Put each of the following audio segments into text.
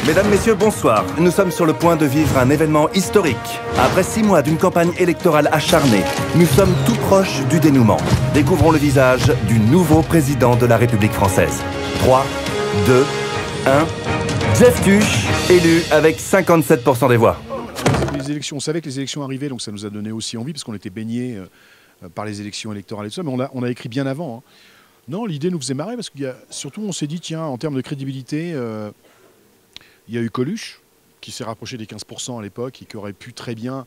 Mesdames, Messieurs, bonsoir. Nous sommes sur le point de vivre un événement historique. Après 6 mois d'une campagne électorale acharnée, nous sommes tout proches du dénouement. Découvrons le visage du nouveau président de la République française. 3, 2, 1... Jeff Tuche, élu avec 57% des voix. Les élections, on savait que les élections arrivaient, donc ça nous a donné aussi envie, parce qu'on était baignés par les élections électorales et tout ça, mais on a écrit bien avant. Hein. Non, l'idée nous faisait marrer, parce qu'il y a, surtout on s'est dit, tiens, en termes de crédibilité, il y a eu Coluche, qui s'est rapproché des 15% à l'époque, et qui aurait pu très bien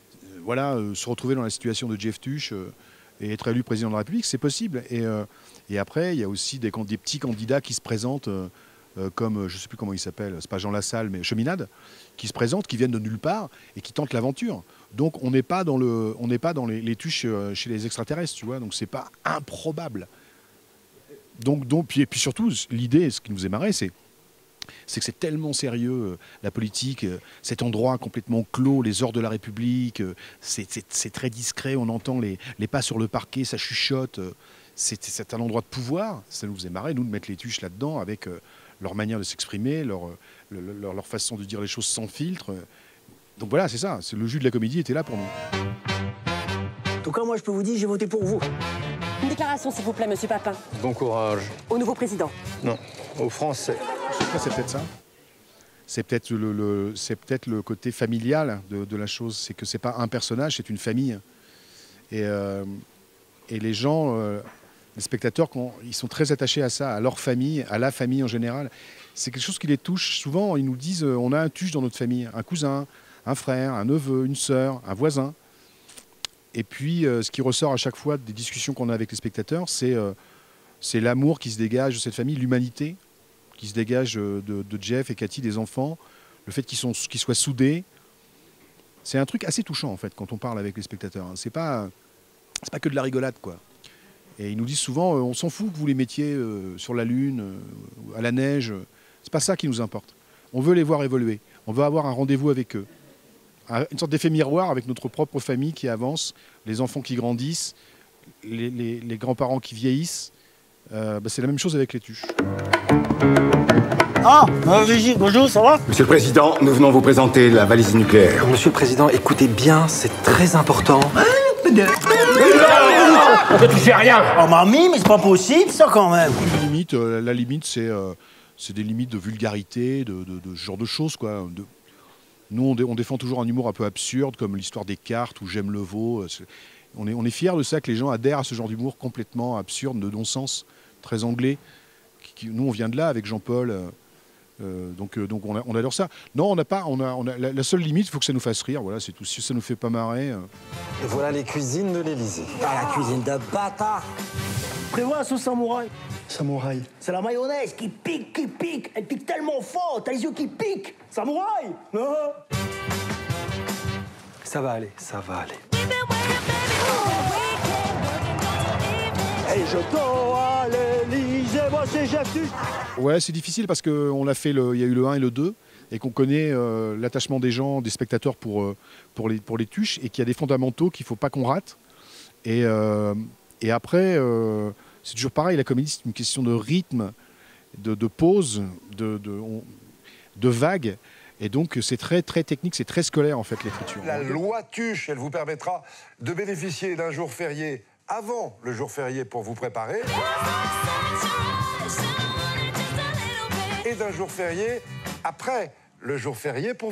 se retrouver dans la situation de Jeff Tuche et être élu président de la République, c'est possible. Et après, il y a aussi des petits candidats qui se présentent, comme, je ne sais plus comment il s'appelle, c'est pas Jean Lassalle, mais Cheminade, qui se présentent, qui viennent de nulle part et qui tentent l'aventure. Donc on n'est pas dans, les tuches chez les extraterrestres, tu vois, donc c'est pas improbable. Puis surtout, l'idée, ce qui nous est marré, c'est que c'est tellement sérieux, la politique, cet endroit complètement clos, les heures de la République, c'est très discret, on entend les pas sur le parquet, ça chuchote, c'est un endroit de pouvoir. Ça nous faisait marrer, nous, de mettre les tuches là-dedans avec leur manière de s'exprimer, leur façon de dire les choses sans filtre. Donc voilà, c'est ça, le jus de la comédie était là pour nous. En tout cas, moi, je peux vous dire, j'ai voté pour vous. Une déclaration, s'il vous plaît, monsieur Papin. Bon courage. Au nouveau président. Non, aux Français. C'est peut-être ça. C'est peut-être le côté familial de la chose. C'est que c'est pas un personnage, c'est une famille. Et les gens, les spectateurs, ils sont très attachés à ça, à leur famille, à la famille en général. C'est quelque chose qui les touche. Souvent, ils nous disent, on a un tuche dans notre famille, un cousin, un frère, un neveu, une sœur, un voisin. Et puis, ce qui ressort à chaque fois des discussions qu'on a avec les spectateurs, c'est l'amour qui se dégage de cette famille, l'humanité qui se dégage de Jeff et Cathy, des enfants, le fait qu'ils soient soudés. C'est un truc assez touchant, en fait, quand on parle avec les spectateurs. C'est pas que de la rigolade, quoi. Et ils nous disent souvent, on s'en fout que vous les mettiez sur la Lune, à la neige. C'est pas ça qui nous importe. On veut les voir évoluer. On veut avoir un rendez-vous avec eux. Une sorte d'effet miroir avec notre propre famille qui avance, les enfants qui grandissent, les grands-parents qui vieillissent. C'est la même chose avec les tuches. Ah, Brigitte, bonjour, ça va? Monsieur le Président, nous venons vous présenter la valise nucléaire. Monsieur le Président, écoutez bien, c'est très important. Tu fais rien. Oh mamie, mais c'est pas possible ça quand même. La limite, c'est des limites de vulgarité, de ce genre de choses, quoi. Nous, on défend toujours un humour un peu absurde, comme l'histoire des cartes ou J'aime le veau. On est fiers de ça, que les gens adhèrent à ce genre d'humour complètement absurde, de non-sens, très anglais. Nous, on vient de là avec Jean-Paul. Donc on adore ça. Non, la seule limite, il faut que ça nous fasse rire. Voilà, c'est tout. Si ça nous fait pas marrer. Et voilà les cuisines de l'Élysée. Ah, la cuisine de bâtard. Prévois la sauce samouraï. Samouraï. C'est la mayonnaise qui pique, qui pique. Elle pique tellement fort, t'as les yeux qui piquent. Samouraï. Ça va aller, ça va aller. Et je dors à l'Élysée, moi c'est Jeff Tuche. Ouais, c'est difficile parce qu'il y a eu le 1 et le 2 et qu'on connaît l'attachement des gens, des spectateurs pour les tuches et qu'il y a des fondamentaux qu'il ne faut pas qu'on rate. Et après, c'est toujours pareil, la comédie, c'est une question de rythme, de pause, de vague. Et donc, c'est très, très technique, c'est très scolaire, en fait, l'écriture. La loi Tuche, elle vous permettra de bénéficier d'un jour férié avant le jour férié pour vous préparer et d'un jour férié après le jour férié pour